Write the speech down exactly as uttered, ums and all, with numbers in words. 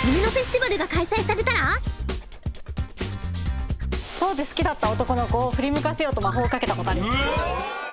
夢のフェスティバルが開催されたら？ 当時好きだった男の子を振り向かせようと魔法をかけたことあります。